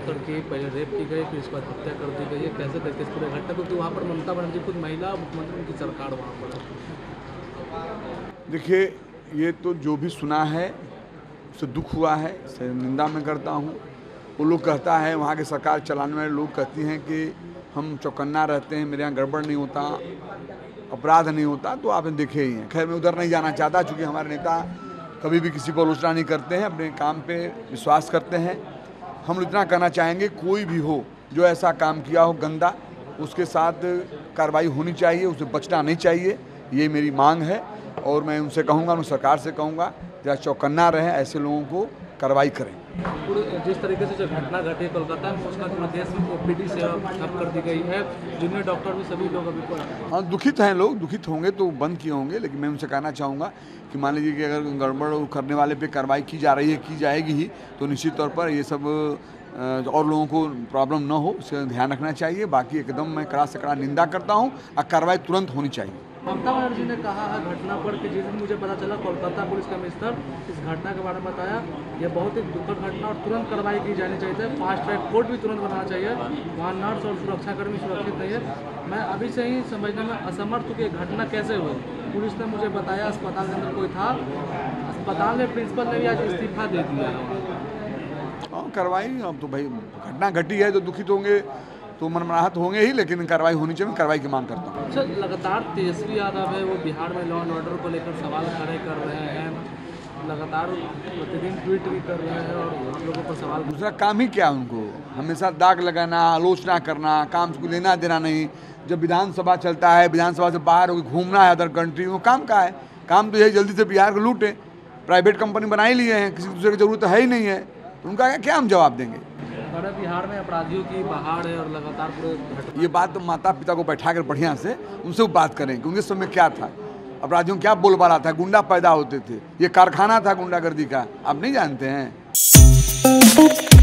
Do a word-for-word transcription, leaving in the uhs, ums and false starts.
लड़की पहले रेप की गई, फिर उसके बाद हत्या कर दी गई है। कैसे करके इस पूरे घटना, क्योंकि वहाँ पर ममता बनर्जी खुद महिला मुख्यमंत्री, उनकी सरकार वहाँ पर। देखिए, ये तो जो भी सुना है उससे दुख हुआ है, इससे निंदा मैं करता हूँ। वो लोग कहता है, वहाँ की सरकार चलाने वाले लोग कहती हैं कि हम चौकन्ना रहते हैं, मेरे यहाँ गड़बड़ नहीं होता, अपराध नहीं होता, तो आपने देखे ही हैं। खैर मैं उधर नहीं जाना चाहता, चूँकि हमारे नेता कभी भी किसी पर आलोचना नहीं करते हैं, अपने काम पे विश्वास करते हैं। हम इतना कहना चाहेंगे, कोई भी हो जो ऐसा काम किया हो गंदा, उसके साथ कार्रवाई होनी चाहिए, उसे बचना नहीं चाहिए, ये मेरी मांग है। और मैं उनसे कहूँगा, मैं सरकार से कहूँगा, जरा चौकन्ना रहें, ऐसे लोगों को कार्रवाई करें। जिस तरीके से जो घटना घटी कोलकाता में, उसका पूरे देश में ओपीडी सेवा ठप कर दी गई है, जिनमें डॉक्टर भी सभी लोग अभी हाँ दुखित हैं लोग, दुखित होंगे तो बंद किए होंगे, लेकिन मैं उनसे कहना चाहूँगा कि मान लीजिए कि अगर गड़बड़ करने वाले पे कार्रवाई की जा रही है, की जाएगी ही, तो निश्चित तौर पर ये सब और लोगों को प्रॉब्लम न हो, इसका ध्यान रखना चाहिए। बाकी एकदम मैं कड़ा से कड़ा निंदा करता हूँ और कार्रवाई तुरंत होनी चाहिए। ममता बनर्जी ने कहा है घटना पर कि जिस दिन मुझे पता चला, कोलकाता पुलिस कमिश्नर इस घटना के बारे में बताया, यह बहुत ही दुखद घटना और तुरंत कार्रवाई की जानी चाहिए, फास्ट ट्रैक कोर्ट भी तुरंत बनाना चाहिए, वहाँ नर्स और सुरक्षाकर्मी सुरक्षित नहीं है। मैं अभी से ही समझने में असमर्थ हूँ कि घटना कैसे हुई। पुलिस ने मुझे बताया अस्पताल के अंदर कोई था, अस्पताल में प्रिंसिपल ने भी आज इस्तीफा दे दिया है। हाँ कार्रवाई, अब तो भाई घटना घटी है तो दुखित होंगे, तो मनमनाहत होंगे ही, लेकिन कार्रवाई होनी चाहिए। मैं कार्रवाई की मांग करता हूँ। सर, लगातार तेजस्वी यादव है, वो बिहार में लॉ एंड ऑर्डर को लेकर सवाल खड़े कर रहे हैं, लगातार प्रतिदिन ट्वीट भी कर रहे हैं और लोगों पर सवाल। दूसरा काम ही क्या उनको, हमेशा दाग लगाना, आलोचना करना, काम से लेना देना नहीं। जब विधानसभा चलता है, विधानसभा से बाहर होकर घूमना है अदर कंट्री, वो काम का है। काम तो यही जल्दी से बिहार को लूटें, प्राइवेट कंपनी बना ही लिए हैं, किसी दूसरे की जरूरत है ही नहीं है, तो उनका क्या हम जवाब देंगे। बिहार में अपराधियों की बहार है और लगातार पूरे। ये बात तो माता पिता को बैठा कर बढ़िया से उनसे बात करें कि उनके समय क्या था, अपराधियों क्या बोलबाला था, गुंडा पैदा होते थे, ये कारखाना था गुंडागर्दी का, आप नहीं जानते हैं।